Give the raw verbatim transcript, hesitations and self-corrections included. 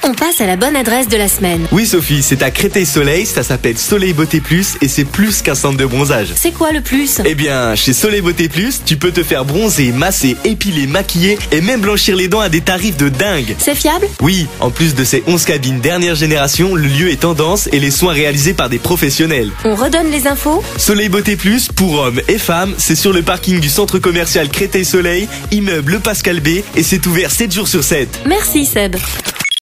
On passe à la bonne adresse de la semaine. Oui Sophie, c'est à Créteil Soleil, ça s'appelle Soleil Beauté Plus et c'est plus qu'un centre de bronzage. C'est quoi le plus? Eh bien, chez Soleil Beauté Plus, tu peux te faire bronzer, masser, épiler, maquiller et même blanchir les dents à des tarifs de dingue. C'est fiable? Oui, en plus de ces onze cabines dernière génération, le lieu est tendance et les soins réalisés par des professionnels. On redonne les infos? Soleil Beauté Plus, pour hommes et femmes, c'est sur le parking du centre commercial Créteil Soleil, immeuble Le Pascal B et c'est ouvert sept jours sur sept. Merci Seb.